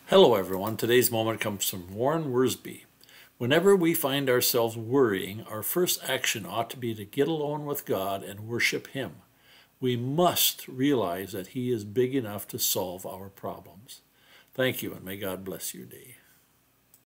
Hello everyone, today's moment comes from Warren Wiersbe. Whenever we find ourselves worrying, our first action ought to be to get alone with God and worship Him. We must realize that He is big enough to solve our problems. Thank you, and may God bless your day.